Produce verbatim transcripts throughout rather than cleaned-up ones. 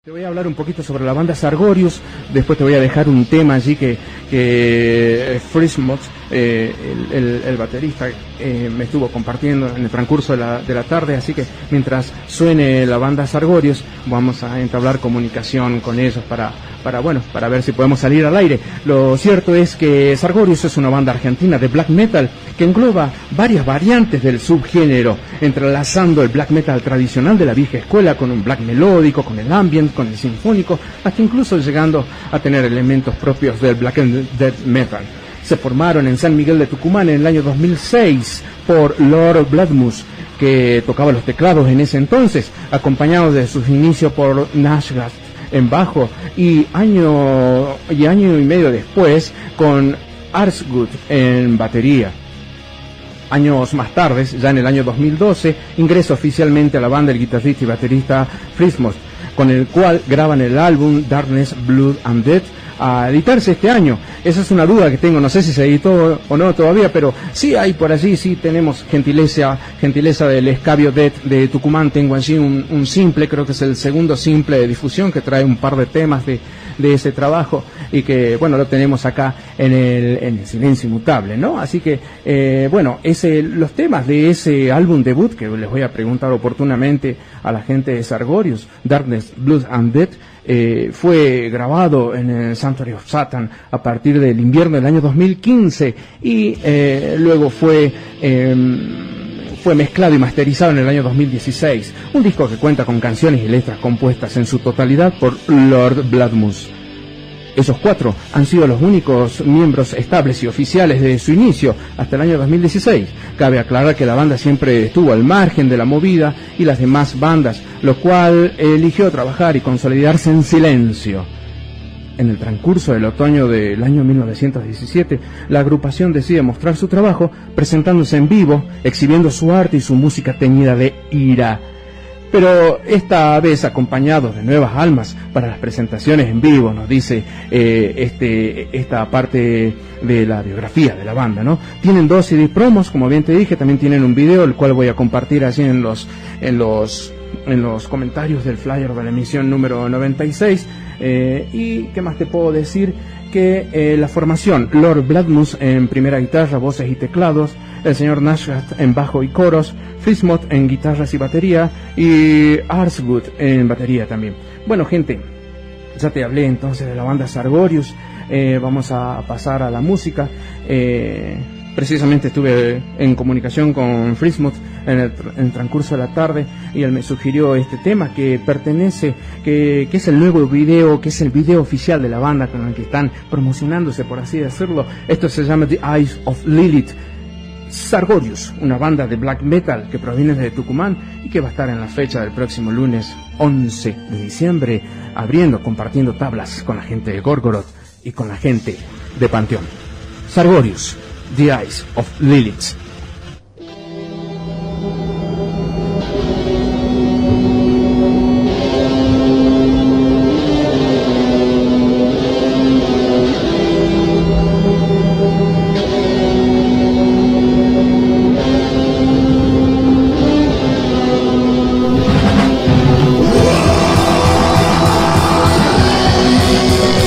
Te voy a hablar un poquito sobre la banda Sargorius, después te voy a dejar un tema allí que, que Frismot, eh, el, el, el baterista, eh, me estuvo compartiendo en el transcurso de la, de la tarde, así que mientras suene la banda Sargorius, vamos a entablar comunicación con ellos para, para, bueno, para ver si podemos salir al aire. Lo cierto es que Sargorius es una banda argentina de black metal que engloba varias variantes del subgénero, entrelazando el black metal tradicional de la vieja escuela con un black melódico, con el ambient, con el sinfónico, hasta incluso llegando a tener elementos propios del black and death metal. Se formaron en San Miguel de Tucumán en el año dos mil seis por Lord Bladmus, que tocaba los teclados en ese entonces, acompañado de sus inicios por Nashgast en bajo, y año y año y medio después con Arsgut en batería. Años más tarde, ya en el año dos mil doce, ingresa oficialmente a la banda el guitarrista y baterista Frismot, con el cual graban el álbum Darkness, Blood and Death, a editarse este año. Esa es una duda que tengo, no sé si se editó o no todavía, pero sí hay por allí, sí tenemos gentileza, gentileza del Escabio Death de Tucumán. Tengo allí un, un simple, creo que es el segundo simple de difusión, que trae un par de temas de, de ese trabajo, y que, bueno, lo tenemos acá en el, en el Silencio Inmutable, ¿no? Así que, eh, bueno, ese, los temas de ese álbum debut, que les voy a preguntar oportunamente a la gente de Sargorius, Darkness, Blood and Death, eh, fue grabado en el Sanctuary of Satan a partir del invierno del año dos mil quince, y eh, luego fue... Eh, fue mezclado y masterizado en el año dos mil dieciséis, un disco que cuenta con canciones y letras compuestas en su totalidad por Lord Bladmus. Esos cuatro han sido los únicos miembros estables y oficiales de su inicio hasta el año dos mil dieciséis. Cabe aclarar que la banda siempre estuvo al margen de la movida y las demás bandas, lo cual eligió trabajar y consolidarse en silencio. En el transcurso del otoño del año mil novecientos diecisiete, la agrupación decide mostrar su trabajo presentándose en vivo, exhibiendo su arte y su música teñida de ira. Pero esta vez acompañados de nuevas almas para las presentaciones en vivo, nos dice eh, este, esta parte de la biografía de la banda, ¿no? Tienen dos C D promos, como bien te dije, también tienen un video, el cual voy a compartir allí en los, en los, en los comentarios del flyer de la emisión número noventa y seis. Eh, y qué más te puedo decir, que eh, la formación: Lord Bladmus en primera guitarra, voces y teclados, el señor Nashgast en bajo y coros, Frismot en guitarras y batería, y Arsgut en batería también. Bueno, gente, ya te hablé entonces de la banda Sargorius. Eh, vamos a pasar a la música. eh, Precisamente estuve en comunicación con Frismot en el, en el transcurso de la tarde, y él me sugirió este tema que pertenece, que, que es el nuevo video, que es el video oficial de la banda con el que están promocionándose, por así decirlo. Esto se llama The Eyes of Lilith. Sargorius, una banda de black metal que proviene de Tucumán y que va a estar en la fecha del próximo lunes once de diciembre, abriendo, compartiendo tablas con la gente de Gorgoroth y con la gente de Panteón. Sargorius, The Eyes of Lilith.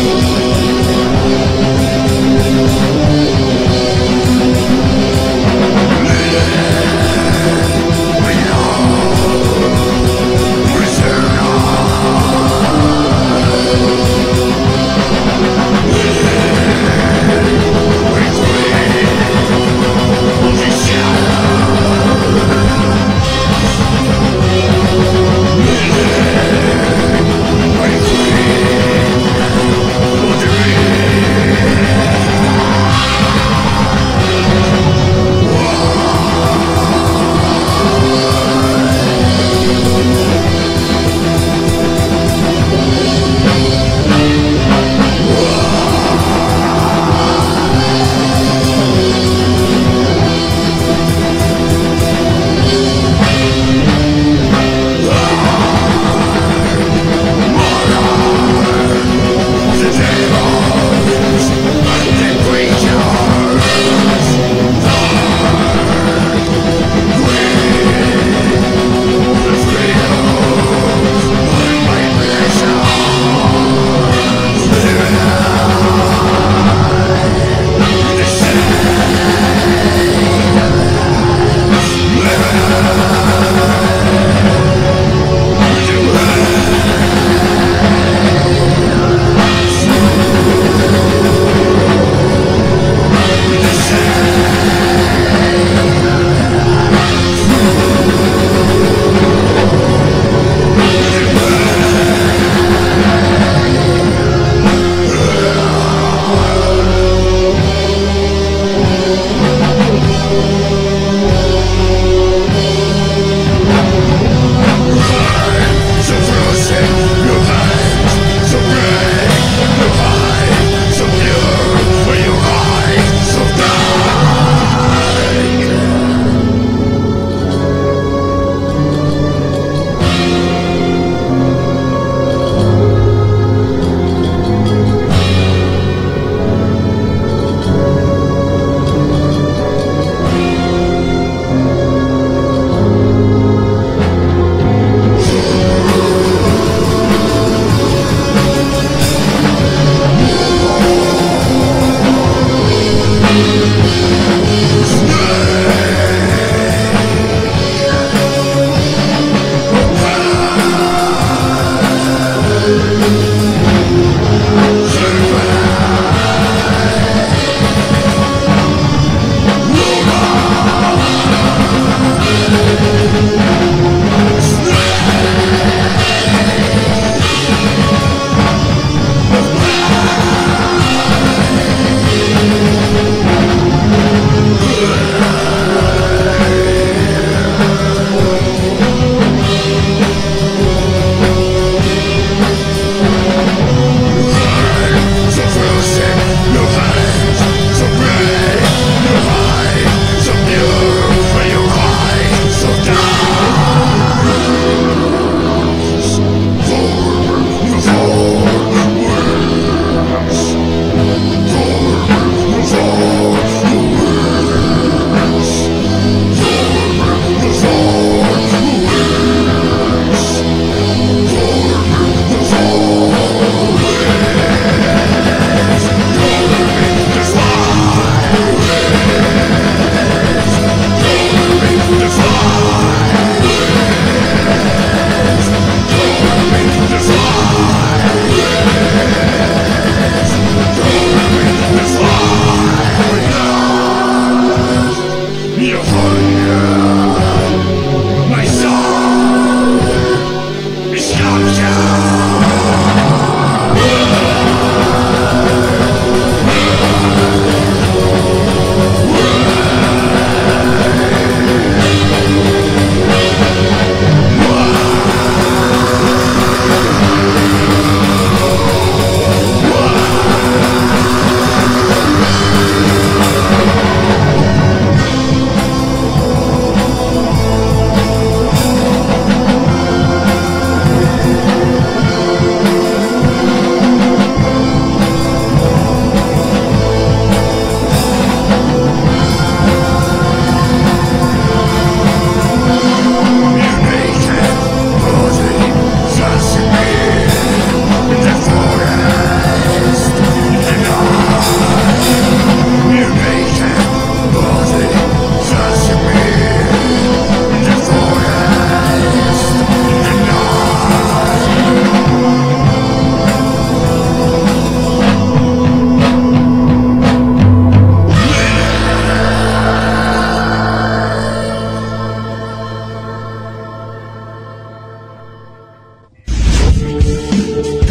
We'll be right back.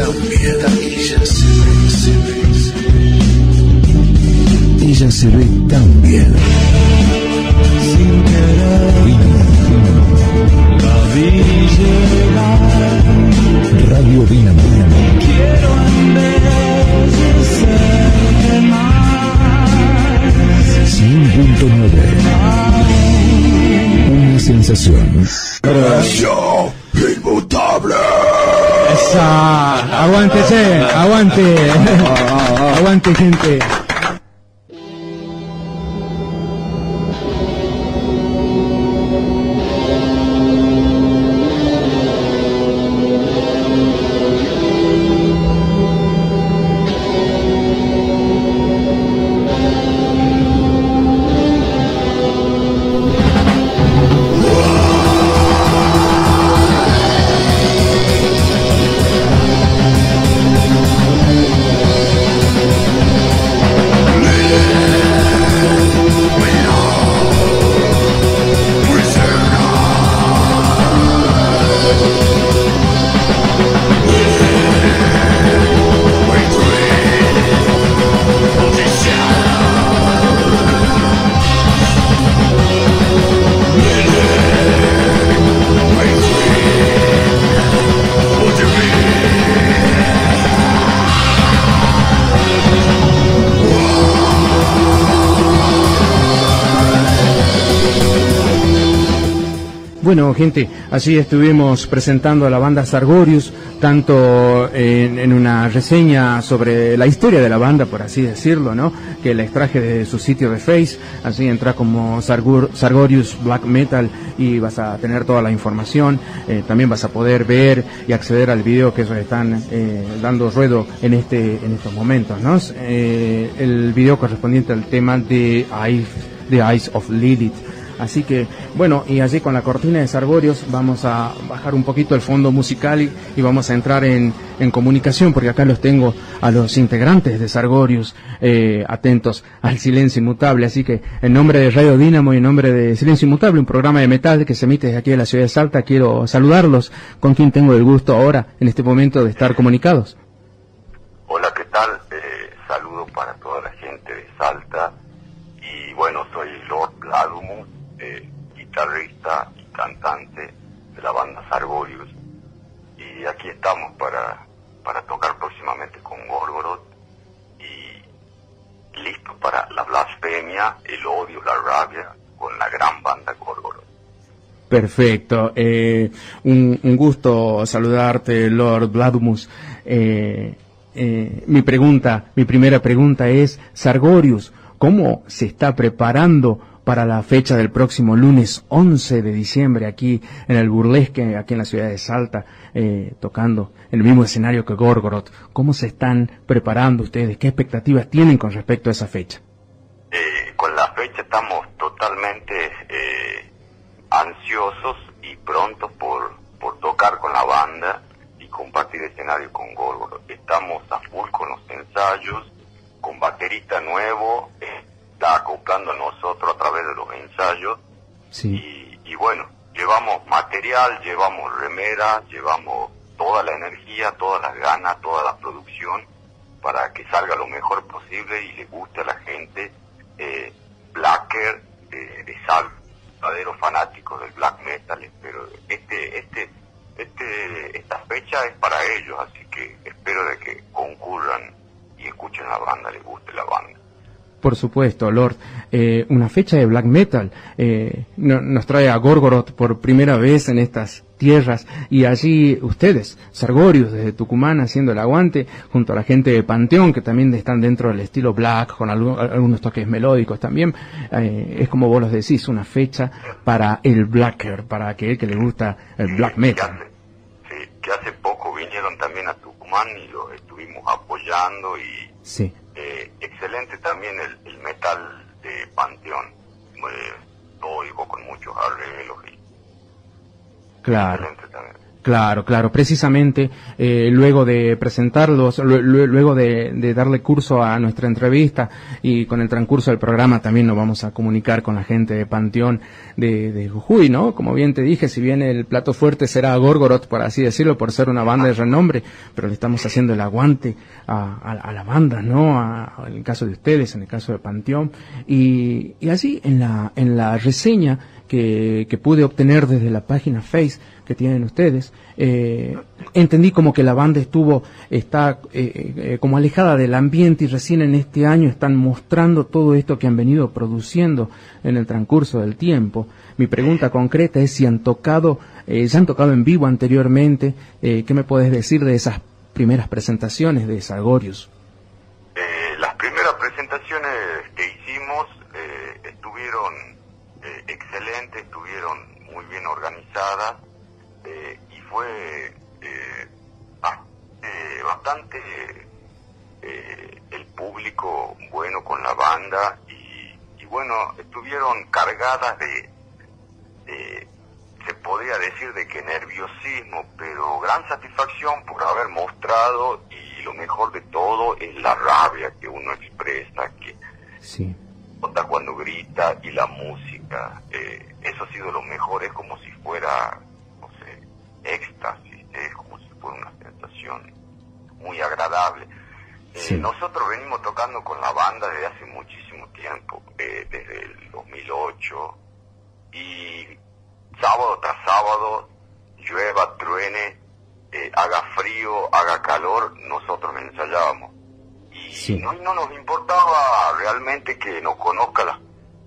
también. Ella se ve, se ve, se ve. Ella se ve tan bien. Sin querer, la vi llegar. Radio Dínamo. Quiero embellecerte más. cien punto nueve. Una sensación. Radio inmutable. Esa, aguante, che, aguante, aguante, gente. Bueno, gente, así estuvimos presentando a la banda Sargorius, tanto en, en una reseña sobre la historia de la banda, por así decirlo, ¿no? Que la extraje de su sitio de Face, así entra como Sargur, Sargorius Black Metal y vas a tener toda la información. Eh, también vas a poder ver y acceder al video que ellos están eh, dando ruedo en este en estos momentos, ¿no? Eh, el video correspondiente al tema de Eyes, The Eyes of Lilith. Así que, bueno, y allí con la cortina de Sargorius vamos a bajar un poquito el fondo musical y, y vamos a entrar en, en comunicación, porque acá los tengo a los integrantes de Sargorius eh, atentos al Silencio Inmutable. Así que, en nombre de Radio Dínamo y en nombre de Silencio Inmutable, un programa de metal que se emite desde aquí de la ciudad de Salta, quiero saludarlos, con quien tengo el gusto ahora, en este momento, de estar comunicados. Hola, ¿qué tal? Eh, saludo para toda la gente de Salta. Y bueno, soy Lord Bladumus, Eh, guitarrista y cantante de la banda Sargorius, y aquí estamos para para tocar próximamente con Gorgoroth y listo para la blasfemia, el odio, la rabia con la gran banda Gorgoroth. Perfecto, eh, un, un gusto saludarte, Lord Bladumus. Eh, eh, mi pregunta, mi primera pregunta es, Sargorius, ¿cómo se está preparando para la fecha del próximo lunes once de diciembre aquí en el Burlesque, aquí en la ciudad de Salta, eh, tocando en el mismo escenario que Gorgoroth? ¿Cómo se están preparando ustedes? ¿Qué expectativas tienen con respecto a esa fecha? Eh, con la fecha estamos totalmente eh, ansiosos y prontos por, por tocar con la banda y compartir escenario con Gorgoroth. Estamos a full con los ensayos, con baterista nuevo, eh, está acoplando a nosotros a través de los ensayos. Sí. y, y bueno, llevamos material, llevamos remeras, llevamos toda la energía, todas las ganas, toda la producción para que salga lo mejor posible y le guste a la gente. eh, Blacker de, de Salta, verdaderos fanáticos del black metal, pero este este este esta fecha es para ellos, así que espero de que concurran y escuchen la banda, les guste la banda. Por supuesto, Lord. Eh, una fecha de black metal eh, no, nos trae a Gorgoroth por primera vez en estas tierras, y allí ustedes, Sargorius desde Tucumán, haciendo el aguante junto a la gente de Panteón, que también están dentro del estilo black, con algún, algunos toques melódicos también. Eh, es como vos los decís, una fecha para el blacker, para aquel que le gusta el black metal. Que hace, sí, que hace poco vinieron también a Tucumán y los estuvimos apoyando y... Sí. Eh, excelente también el, el metal de Panteón, eh, tódico, con muchos arreglos y claro, Claro, claro, precisamente eh, luego de presentarlos, lu- lu- luego de, de darle curso a nuestra entrevista y con el transcurso del programa también nos vamos a comunicar con la gente de Panteón de, de Jujuy, ¿no? Como bien te dije, si bien el plato fuerte será Gorgoroth, por así decirlo, por ser una banda de renombre, pero le estamos haciendo el aguante a, a, a la banda, ¿no? A, a, en el caso de ustedes, en el caso de Panteón, y, y así en la, en la reseña que, que pude obtener desde la página Face que tienen ustedes, eh, entendí como que la banda estuvo, está eh, eh, como alejada del ambiente y recién en este año están mostrando todo esto que han venido produciendo en el transcurso del tiempo. Mi pregunta concreta es si han tocado, eh, ya han tocado en vivo anteriormente, eh, ¿qué me puedes decir de esas primeras presentaciones de Sargorius? Eh, las primeras presentaciones que hicimos eh, estuvieron eh, excelentes, estuvieron muy bien organizadas. Eh, y fue eh, bastante, bastante eh, el público bueno con la banda y, y bueno, estuvieron cargadas de, de, se podría decir de que nerviosismo, pero gran satisfacción por haber mostrado, y lo mejor de todo es la rabia que uno expresa, que sí. nota cuando grita, y la música, eh, eso ha sido lo mejor, es como si fuera éxtasis, es como si fuera una sensación muy agradable. Sí. Eh, nosotros venimos tocando con la banda desde hace muchísimo tiempo, eh, desde el dos mil ocho, y sábado tras sábado, llueva, truene, eh, haga frío, haga calor, nosotros ensayábamos. Y sí. no, no nos importaba realmente que nos conozca la,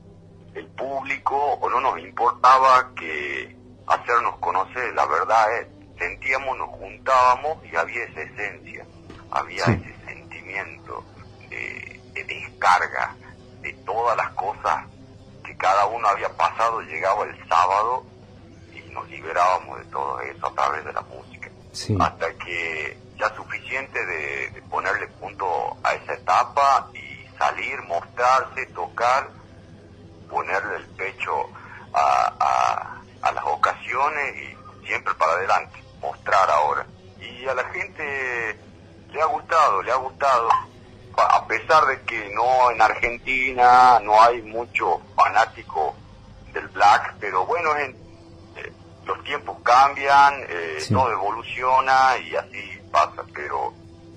el público, o no nos importaba que hacernos conocer. La verdad es, sentíamos, nos juntábamos y había esa esencia, había sí. ese sentimiento de, de descarga de todas las cosas que cada uno había pasado. Llegaba el sábado y nos liberábamos de todo eso a través de la música, sí. hasta que ya suficiente de, de ponerle punto a esa etapa y salir, mostrarse, tocar, ponerle el pecho a, a a las ocasiones y siempre para adelante, mostrar ahora. Y a la gente le ha gustado, le ha gustado, a pesar de que no en Argentina no hay mucho fanático del black, pero bueno, en, eh, los tiempos cambian, eh, sí. todo evoluciona y así pasa, pero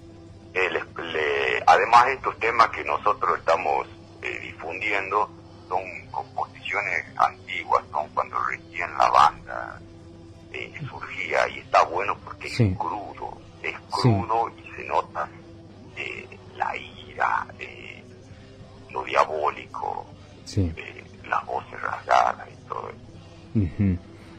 eh, le, le, además estos temas que nosotros estamos eh, difundiendo son composiciones antiguas, son cuando recién la banda eh, surgía, y está bueno porque sí. es crudo, es crudo sí. y se nota eh, la ira, eh, lo diabólico, sí. eh, las voces rasgadas y todo eso. Uh-huh.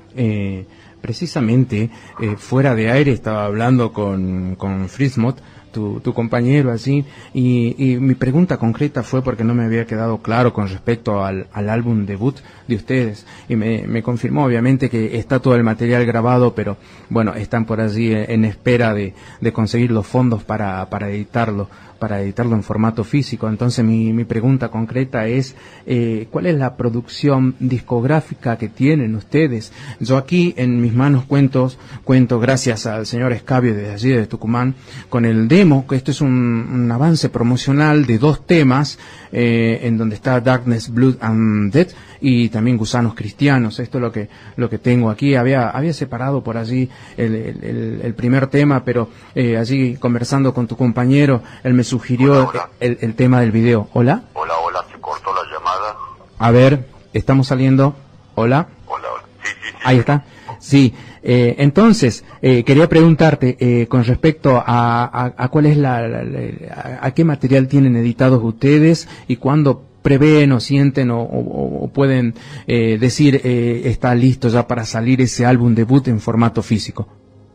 eh, precisamente eh, fuera de aire estaba hablando con, con Frismot, Tu, tu compañero así, y, y mi pregunta concreta fue porque no me había quedado claro con respecto al, al álbum debut de ustedes, y me, me confirmó obviamente que está todo el material grabado, pero bueno, están por allí en espera de, de conseguir los fondos para, para editarlo, para editarlo en formato físico. Entonces mi, mi pregunta concreta es, eh, ¿cuál es la producción discográfica que tienen ustedes? Yo aquí en mis manos cuento, cuento gracias al señor Escabio desde allí de Tucumán, con el demo, que esto es un, un avance promocional de dos temas, eh, en donde está Darkness, Blood and Death, y también Gusanos Cristianos. Esto es lo que, lo que tengo aquí. Había, había separado por allí el, el, el primer tema, pero eh, allí conversando con tu compañero, él me sugirió hola, hola. El, el tema del video. ¿Hola? Hola, hola, se cortó la llamada. A ver, estamos saliendo. ¿Hola? Hola, hola. Sí, sí, sí. Ahí está. Sí, eh, entonces, eh, quería preguntarte eh, con respecto a, a, a cuál es la, la, la a, a qué material tienen editados ustedes y cuándo prevén o sienten o, o, o pueden eh, decir eh, está listo ya para salir ese álbum debut en formato físico.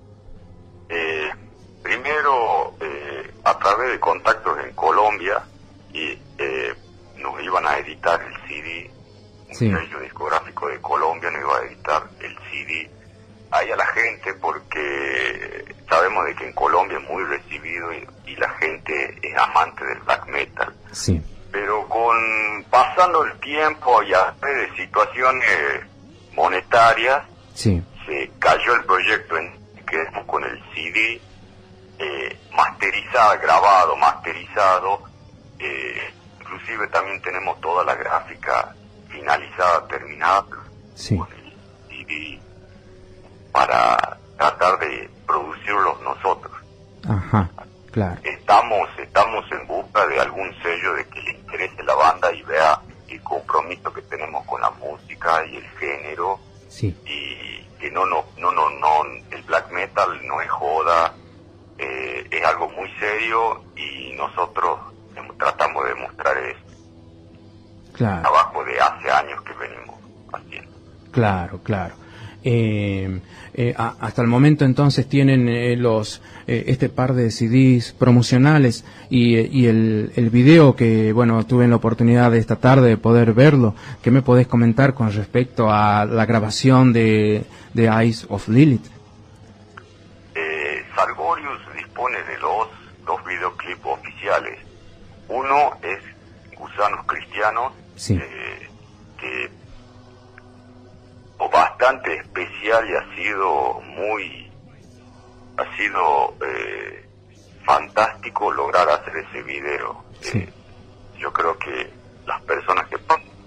Eh, primero, eh, a través de contactos en Colombia, y eh, nos iban a editar el C D, un sí. sello discográfico de Colombia nos iba a editar el C D ahí a la gente, porque sabemos de que en Colombia es muy recibido y, y la gente es amante del black metal. Sí. Pero con pasando el tiempo y a través de situaciones monetarias, sí. se cayó el proyecto en quedemos con el C D eh, masterizado, grabado, masterizado. Eh, inclusive también tenemos toda la gráfica finalizada, terminada, sí, con el C D para tratar de producirlos nosotros. Ajá, claro. Estamos, estamos en busca de algún sello de que le interese la banda y vea el compromiso que tenemos con la música y el género. Sí. Y que no, no, no, no, no, el black metal no es joda, eh, es algo muy serio y nosotros tratamos de demostrar eso. Claro. Trabajo de hace años que venimos haciendo. Claro, claro. Eh, eh, a, hasta el momento entonces tienen eh, los eh, este par de C Ds promocionales y, eh, y el, el video que, bueno, tuve la oportunidad de esta tarde de poder verlo. ¿Qué me podés comentar con respecto a la grabación de, de Eyes of Lilith? Eh, Sargorius dispone de dos, dos videoclips oficiales. Uno es Gusanos Cristianos, sí, eh, que o bastante especial y ha sido muy ha sido eh, fantástico lograr hacer ese video. Sí. Eh, yo creo que las personas que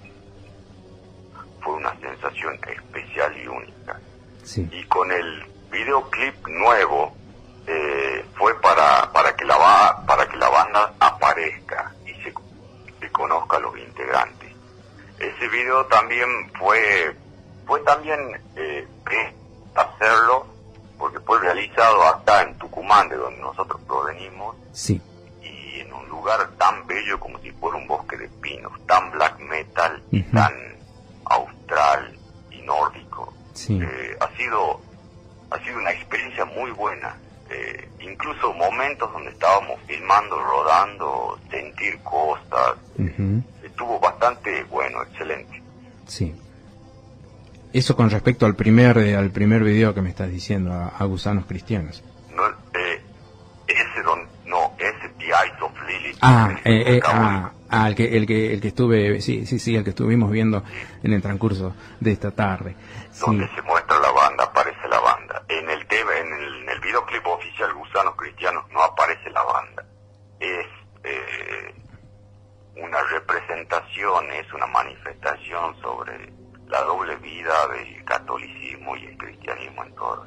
fue una sensación especial y única. Sí. Y con el videoclip nuevo eh, fue para para que la va, para que la banda aparezca y se, se conozca a los integrantes. Ese video también fue fue también eh, hacerlo porque fue realizado acá en Tucumán, de donde nosotros provenimos, sí, y en un lugar tan bello como si fuera un bosque de pinos, tan black metal y uh-huh. tan austral y nórdico. Sí. Eh, ha sido ha sido una experiencia muy buena, eh, incluso momentos donde estábamos filmando, rodando, sentir cosas, uh-huh. estuvo bastante bueno, excelente. Sí. Eso con respecto al primer eh, al primer video que me estás diciendo, a, a Gusanos Cristianos. No, eh, ese don, no, ese The Eyes of Lilith. Ah, eh, eh, acabo ah, ah, el que el que el que estuve, sí, sí, sí, el que estuvimos viendo sí. en el transcurso de esta tarde. Donde Sí. se muestra la banda, aparece la banda. En el tema, en el, en el videoclip oficial Gusanos Cristianos no aparece la banda. Es eh, una representación, es una manifestación sobre la doble vida del catolicismo y el cristianismo en todo.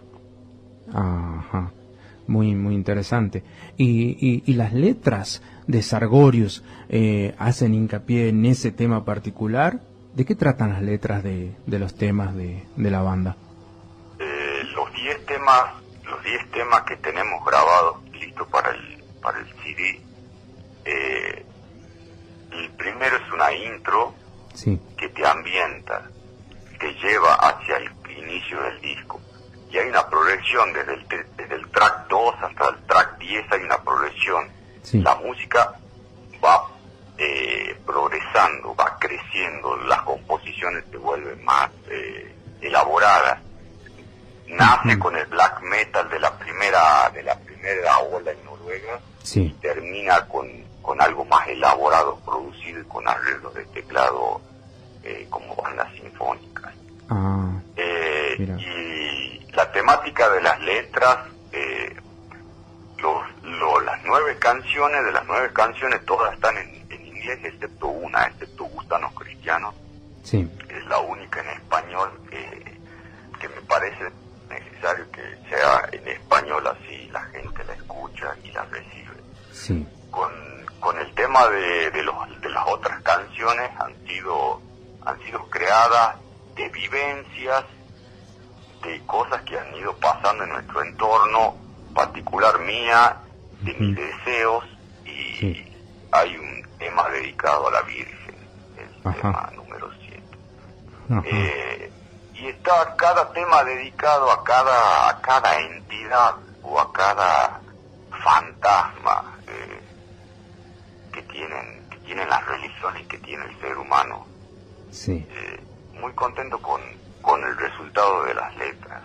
Ajá, muy muy interesante. Y, y, y las letras de Sargorius eh, hacen hincapié en ese tema particular. ¿De qué tratan las letras de, de los temas de, de la banda? Eh, los diez temas, los diez temas que tenemos grabados listos para el para el C D. Eh, el primero es una intro, sí, que te ambienta, te lleva hacia el inicio del disco. Y hay una progresión desde el, desde el track dos hasta el track diez, hay una progresión. sí. La música va eh, progresando, va creciendo, las composiciones se vuelven más eh, elaboradas. Nace uh-huh. con el black metal de la primera de la primera ola en Noruega, sí, y termina con, con algo más elaborado, producido y con arreglos de teclado eh, como bandas sinfónicas. Ah, Eh, mira. y la temática de las letras, eh, los, lo, las nueve canciones, de las nueve canciones todas están en, en inglés, excepto una, excepto Gusanos Cristianos, sí, es la única en español que, que me parece necesario que sea en español, así la gente la escucha y la recibe. sí. Con, con el tema de, de, los, de las otras canciones han sido, han sido creadas de vivencias, de cosas que han ido pasando en nuestro entorno, particular mía, de Uh-huh. mis deseos, y Sí. hay un tema dedicado a la Virgen, el Ajá. tema número siete. Ajá. Eh, y está cada tema dedicado a cada, a cada entidad o a cada fantasma eh, que tienen, que tienen las religiones y que tiene el ser humano. Sí, Eh, muy contento con, con el resultado de las letras.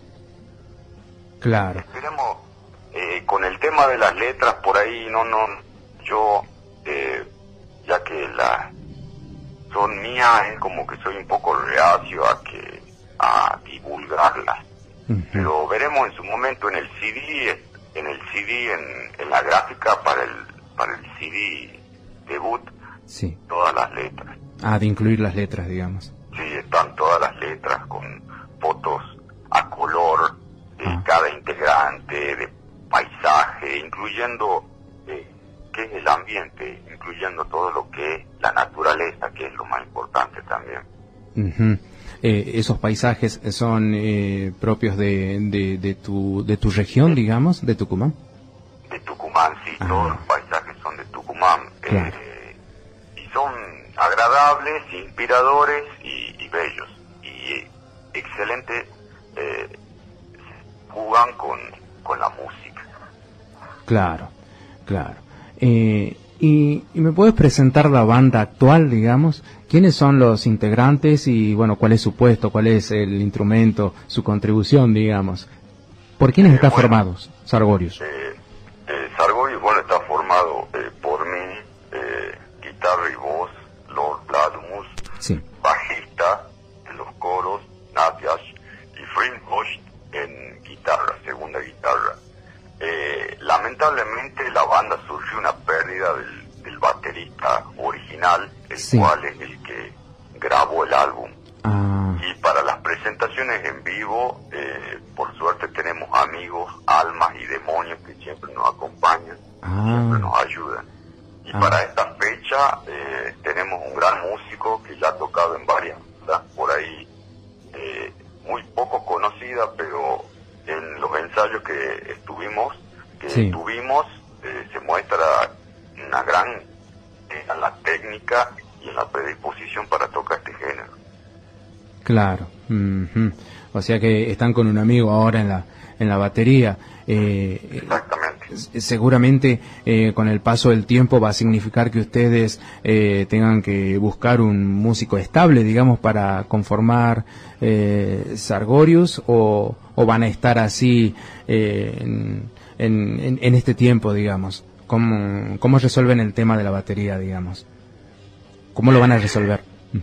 claro. Esperemos, eh, con el tema de las letras, por ahí no, no, yo, eh, ya que las son mías, es como que soy un poco reacio a que, a divulgarlas. Uh-huh. Pero veremos en su momento en el C D, en el C D, en, en la gráfica para el para el C D debut, sí, todas las letras. Ah, de incluir las letras, digamos. Sí, están todas las letras con fotos a color de ah. cada integrante, de paisaje, incluyendo eh, qué es el ambiente, incluyendo todo lo que es la naturaleza, que es lo más importante también. Uh-huh. Eh, esos paisajes son eh, propios de, de, de tu de tu región, sí, digamos, de Tucumán. De Tucumán, sí, ah. todos los paisajes son de Tucumán. Claro. Eh, y son agradables, inspiradores y, y bellos. Y excelente, eh, jugan con, con la música. Claro, claro. Eh, y, ¿Y me puedes presentar la banda actual, digamos? ¿Quiénes son los integrantes y, bueno, cuál es su puesto, cuál es el instrumento, su contribución, digamos? ¿Por quiénes eh, están bueno, formados, Sargorius? Eh, eh, Sargorius, bueno, está formado eh, por mí, eh, guitarra y voz, Lord Bladmus, sí, bajista en los coros, Natiash, y Frinkosh en guitarra, segunda guitarra. Eh, lamentablemente la banda sufrió una pérdida del, del baterista original, el sí, cual es el que grabó el álbum. Ah. Y para las presentaciones en vivo, eh, por suerte tenemos amigos, almas y demonios que siempre nos acompañan, Ah. siempre nos ayudan. Y Ah. para esta fecha eh, tenemos un gran músico que ya ha tocado en varias bandas por ahí, eh, muy poco conocida, pero en los ensayos que estuvimos, que sí, tuvimos, eh, se muestra una gran eh, en la técnica y en la predisposición para tocar este género. Claro. Uh-huh. O sea que están con un amigo ahora en la en la batería. Eh, Exactamente. Seguramente eh, con el paso del tiempo va a significar que ustedes eh, tengan que buscar un músico estable, digamos, para conformar eh, Sargorius, o, o van a estar así eh, en, en, en este tiempo, digamos. ¿Cómo, cómo resuelven el tema de la batería, digamos? ¿Cómo lo van a resolver?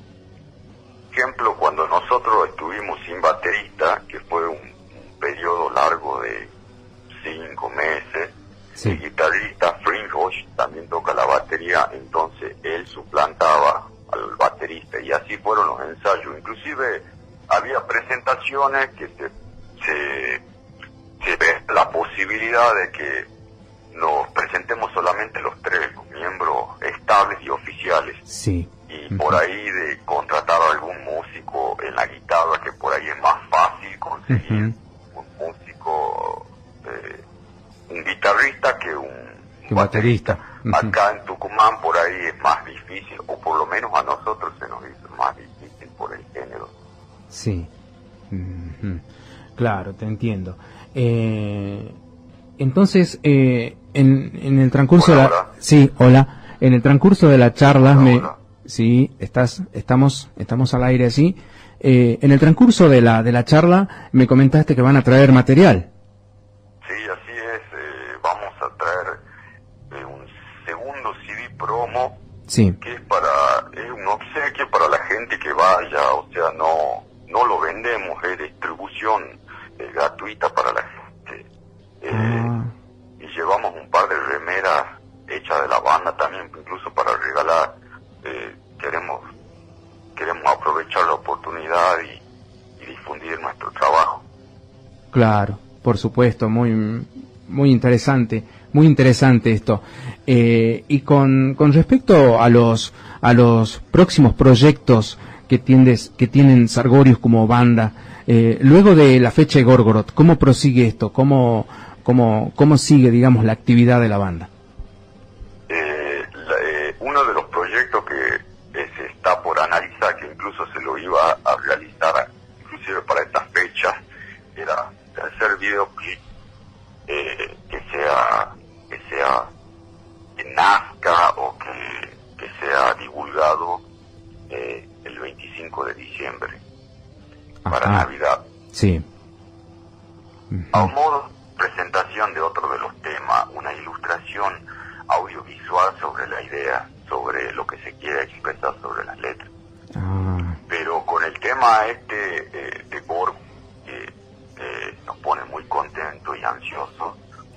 Ejemplo, cuando nosotros estuvimos sin baterista, que fue un, un periodo largo de cinco meses, sí, el guitarrista Frinkosh también toca la batería, entonces él suplantaba al baterista y así fueron los ensayos. Inclusive había presentaciones que se, se, se ve la posibilidad de que nos presentemos solamente los tres, los miembros estables y oficiales. Sí. Y por ahí de contratar a algún músico en la guitarra, que por ahí es más fácil conseguir uh-huh. un músico, eh, un guitarrista que un, un baterista. Uh-huh. Acá en Tucumán por ahí es más difícil, o por lo menos a nosotros se nos hizo más difícil por el género. Sí, uh-huh. Claro, te entiendo. Eh, entonces, eh, en, en el transcurso hola, de la... Hola. Sí, hola. En el transcurso de la charla hola, me... Hola. Sí, estás, estamos, estamos al aire, sí. Eh, en el transcurso de la, de la charla me comentaste que van a traer material. Sí, así es. Eh, vamos a traer eh, un segundo C D promo, sí, que es para, es un obsequio para la gente que vaya, o sea, no, no lo vendemos, es distribución eh, gratuita para la gente. Eh, ah. Y llevamos un par de remeras hechas de la banda también, incluso para regalar. Eh, queremos queremos aprovechar la oportunidad y, y difundir nuestro trabajo. Claro, por supuesto, muy muy interesante, muy interesante esto. Eh, y con con respecto a los a los próximos proyectos que tiendes, que tienen Sargorius como banda, eh, luego de la fecha de Gorgoroth, ¿cómo prosigue esto? ¿Cómo cómo cómo sigue, digamos, la actividad de la banda? Eh, la, eh, uno de los proyectos que eh, se está por analizar, que incluso se lo iba a realizar inclusive para estas fechas, era hacer videoclip eh, que sea que sea que nazca o que, que sea divulgado eh, el veinticinco de diciembre. Ajá. Para Navidad. Sí. Uh-huh. A modo de presentación de otro de los temas, una ilustración audiovisual sobre la idea, sobre lo que se quiere expresar sobre las letras. Ah. Pero con el tema este eh, de Borg, eh, eh,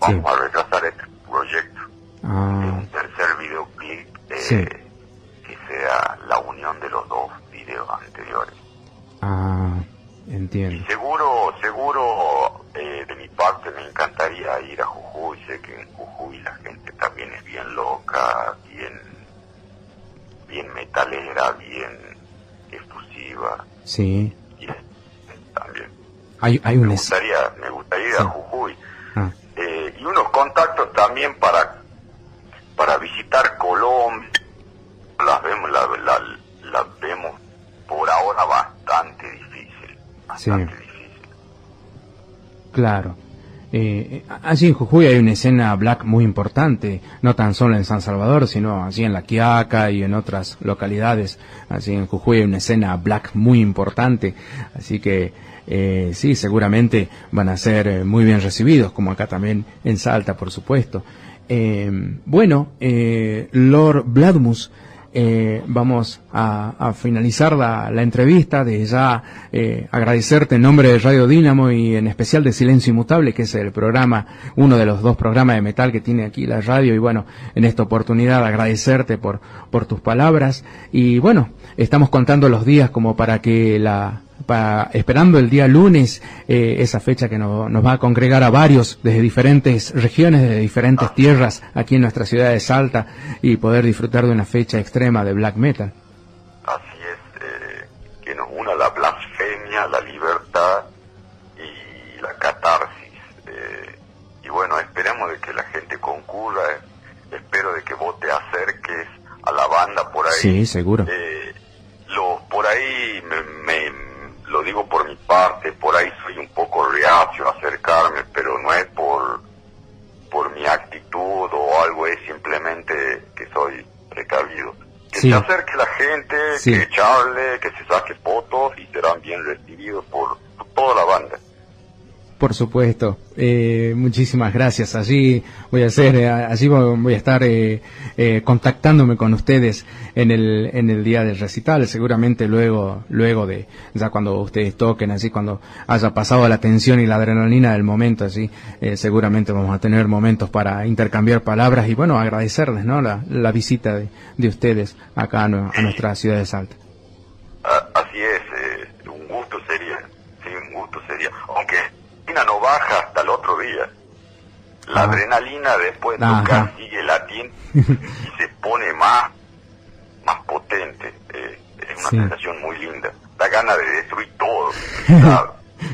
vamos sí. a retrasar este proyecto. Ah. Un tercer videoclip eh, Sí. que sea la unión de los dos videos anteriores. Ah, Y entiendo. seguro, seguro, eh, de mi parte me encantaría ir a Jujuy. Sé que en Jujuy la gente también es bien loca, bien, bien metalera, bien efusiva. Sí. Y también. Hay, hay Me un... gustaría, me gustaría ir Sí. a Jujuy. Ah, Eh, y unos contactos también para, para visitar Colombia. Las vemos, la, la, la vemos por ahora bastante difícil. Bastante Sí. difícil. claro. Eh, allí en Jujuy hay una escena black muy importante, no tan solo en San Salvador, sino allí en La Quiaca y en otras localidades. Allí en Jujuy hay una escena black muy importante, así que eh, sí, seguramente van a ser eh, muy bien recibidos, como acá también en Salta, por supuesto. Eh, bueno, eh, Lord Bladmus, Eh, vamos a, a finalizar la, la entrevista, de ya eh, agradecerte en nombre de Radio Dínamo y en especial de Silencio Inmutable, que es el programa, uno de los dos programas de metal que tiene aquí la radio, y bueno, en esta oportunidad agradecerte por, por tus palabras, y bueno, estamos contando los días como para que la Para, esperando el día lunes, eh, esa fecha que no, nos va a congregar a varios desde diferentes regiones, desde diferentes tierras aquí en nuestra ciudad de Salta, y poder disfrutar de una fecha extrema de black metal. Así es, eh, que nos una la blasfemia, la libertad y la catarsis. Eh, y bueno, esperemos de que la gente concurra, eh, espero de que vos te acerques a la banda por ahí. Sí, seguro. Eh, lo, por ahí me, me lo digo por mi parte, por ahí soy un poco reacio a acercarme, pero no es por por mi actitud o algo, es simplemente que soy precavido. Que Sí. se acerque la gente, Sí. que charle, que se saque fotos y serán bien recibidos por toda la banda. Por supuesto, eh, muchísimas gracias. Allí voy a hacer, eh, allí voy a estar eh, eh, contactándome con ustedes en el en el día del recital. Seguramente luego luego de ya cuando ustedes toquen, así cuando haya pasado la tensión y la adrenalina del momento, así eh, seguramente vamos a tener momentos para intercambiar palabras y bueno, agradecerles, ¿no? La, la visita de, de ustedes acá a, nu- a nuestra ciudad de Salta. Ah, así es, eh, un gusto sería, sí, un gusto sería, aunque la adrenalina no baja hasta el otro día. La Ajá. adrenalina después de Ajá. tocar sigue latiendo y se pone más, más potente. Eh, es una Sí. sensación muy linda. Da ganas de destruir todo. ¿Sabes?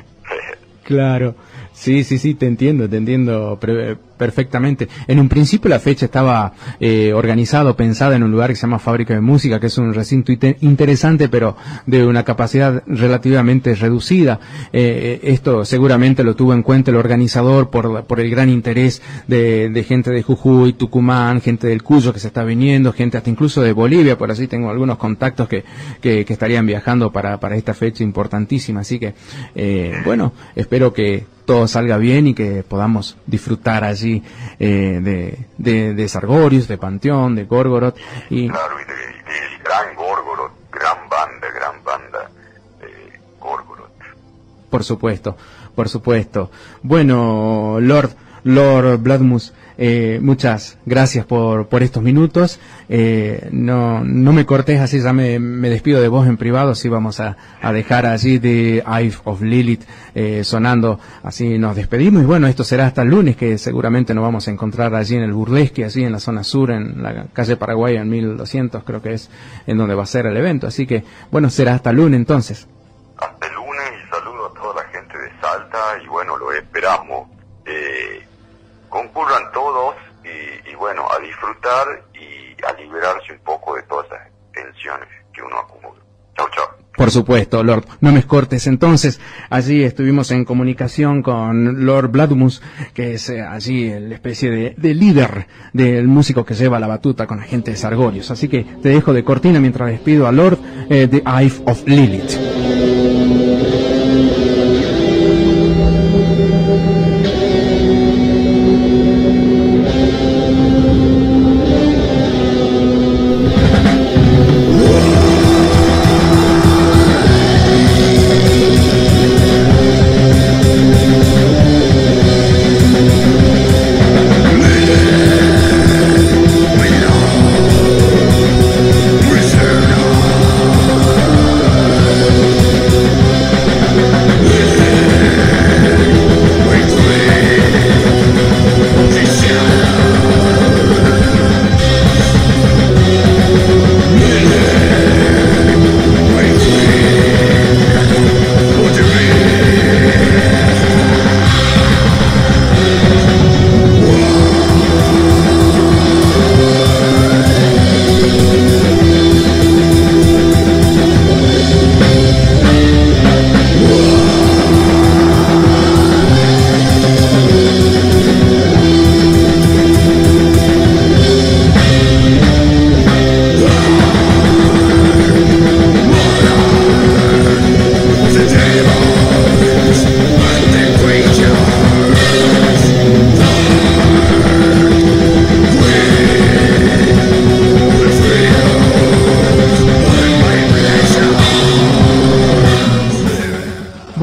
Claro, sí, sí, sí, te entiendo, te entiendo pre- perfectamente. En un principio la fecha estaba eh, organizado, pensada en un lugar que se llama Fábrica de Música, que es un recinto ite- interesante, pero de una capacidad relativamente reducida. Eh, esto seguramente lo tuvo en cuenta el organizador por, por el gran interés de, de gente de Jujuy, Tucumán, gente del Cuyo que se está viniendo, gente hasta incluso de Bolivia, por así tengo algunos contactos que, que, que estarían viajando para, para esta fecha importantísima. Así que, eh, bueno, espero que todo salga bien y que podamos disfrutar allí eh, de, de, de Sargorius, de Panteón, de Gorgoroth y Claro, y del de, del gran Gorgoroth, gran banda, gran banda de Gorgoroth. por supuesto, por supuesto. Bueno, Lord, Lord Bladmus, eh, muchas gracias por, por estos minutos. Eh, no, no me cortes así, ya me, me despido de vos en privado, así vamos a, a dejar allí de Eye of Lilith eh, sonando, así nos despedimos y bueno, esto será hasta el lunes, que seguramente nos vamos a encontrar allí en el Burlesque, así en la zona sur, en la calle Paraguay en mil doscientos, creo que es en donde va a ser el evento, así que bueno, será hasta el lunes entonces. Hasta el lunes y saludo a toda la gente de Salta y bueno, lo esperamos. Eh, concurran todos y, y bueno, a disfrutar y a liberarse un poco de todas esas tensiones que uno acumula. Chau, chau. Por supuesto, Lord, no me cortes. Entonces, allí estuvimos en comunicación con Lord Bladmus, que es eh, allí la especie de, de líder del músico que lleva la batuta con la gente de Sargorius. Así que te dejo de cortina mientras despido a Lord eh, de Eye of Lilith.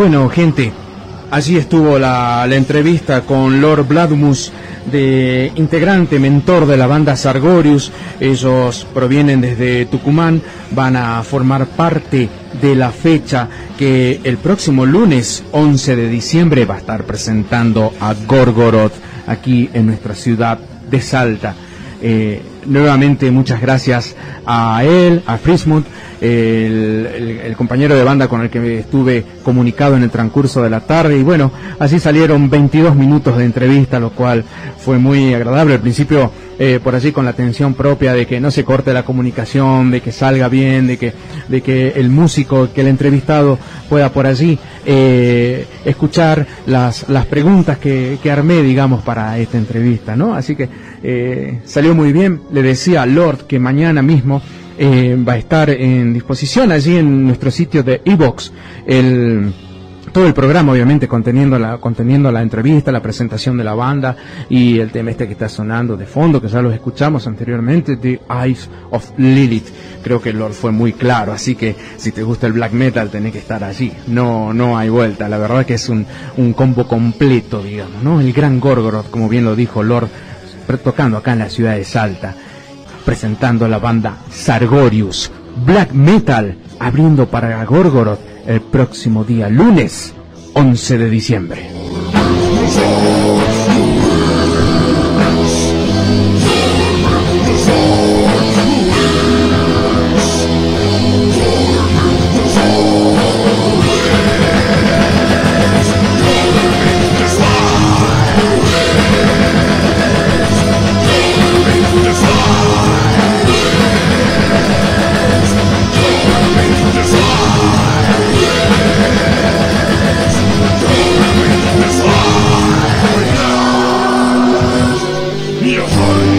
bueno, gente, allí estuvo la, la entrevista con Lord Bladmus, de integrante, mentor de la banda Sargorius. Ellos provienen desde Tucumán, van a formar parte de la fecha que el próximo lunes once de diciembre va a estar presentando a Gorgoroth aquí en nuestra ciudad de Salta. Eh, nuevamente muchas gracias a él, a Frismut, el, el, el compañero de banda con el que estuve comunicado en el transcurso de la tarde, y bueno, así salieron veintidós minutos de entrevista, lo cual fue muy agradable. Al principio eh, por allí con la tensión propia de que no se corte la comunicación, de que salga bien, de que, de que el músico, que el entrevistado pueda por allí eh, escuchar las, las preguntas que, que armé, digamos, para esta entrevista, ¿no? Así que eh, salió muy bien. Le decía a Lord que mañana mismo eh, va a estar en disposición allí en nuestro sitio de iVoox el todo el programa, obviamente conteniendo la conteniendo la entrevista, la presentación de la banda y el tema este que está sonando de fondo, que ya los escuchamos anteriormente, The Eyes of Lilith. Creo que Lord fue muy claro, así que si te gusta el black metal tenés que estar allí, no no hay vuelta. La verdad que es un, un combo completo, digamos, ¿no? El gran Gorgoroth, como bien lo dijo Lord, tocando acá en la ciudad de Salta, presentando a la banda Sargorius, black metal, abriendo para Gorgoroth el próximo día lunes once de diciembre. Your heart.